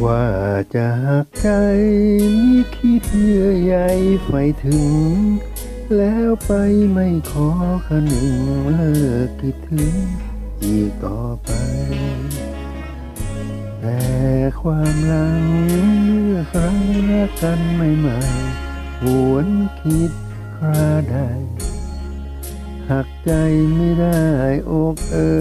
ว่าจะหักใจมิคิดเยื่อใยใฝ่ถึงแล้วไปไม่ขอคนึงเลิกคิดถึงอีกต่อไปแต่ความหลังเมื่อครั้งรักกันใหม่ๆหวนคิดคราใดหักใจไม่ได้อก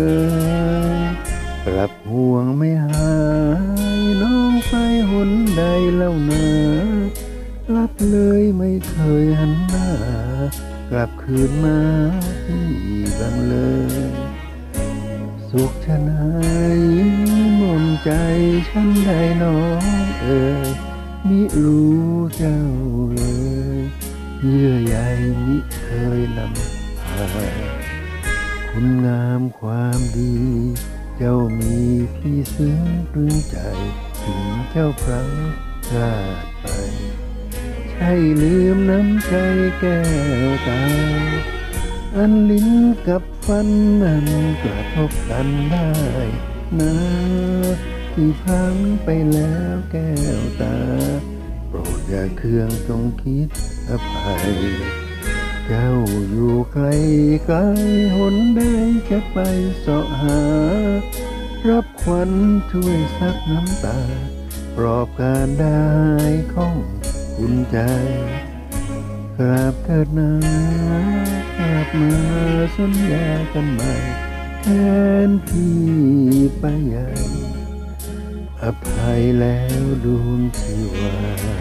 กลับห่วงไม่หายน้องไปหนใดเล่านารับเลยไม่เคยหันหน้ากลับคืนมาที่บังเลยสุขชะไหนหม่นใจฉันได้น้องมิรู้เจ้าเลยเยื่อใยมิเคยนำพาคุณงามความดีเจ้ามีพี่ซึ้งปลื้มใจถึงเจ้าพลั้งพลาดไปใช่ลืมน้ำใจแก้วตาอันลิ้นกับฟันนั้นกระทบกันได้นะที่พังไปแล้วแก้วตาโปรดอย่าเคืองจงคิดอภัยเจ้าอยู่ไกลไกลหนใดจะไปเสาะหารับขวัญช่วยซักน้ำตาปลอบการได้ของคุณใจกราบเถิดนากลับมาสัญญากันใหม่แทนพี่ไปใหญ่อภัยแล้วดวงชีวา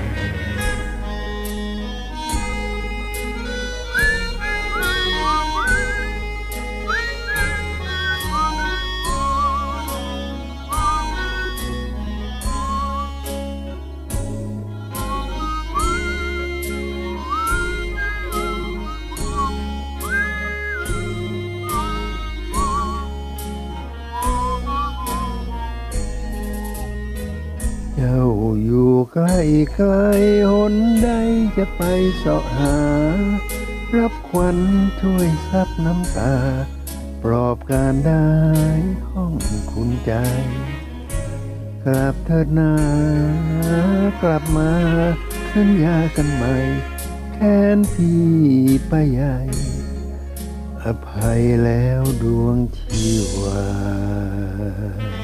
เจ้าอยู่ใกล้ไกลหนใดจะไปเสาะหารับขวัญช่วยซับน้ำตาปลอบการได้ของคุณใจกลับเถิดนากลับมาสัญญากันใหม่แทนพี่ไปใหญ่อภัยแล้วดวงชีวา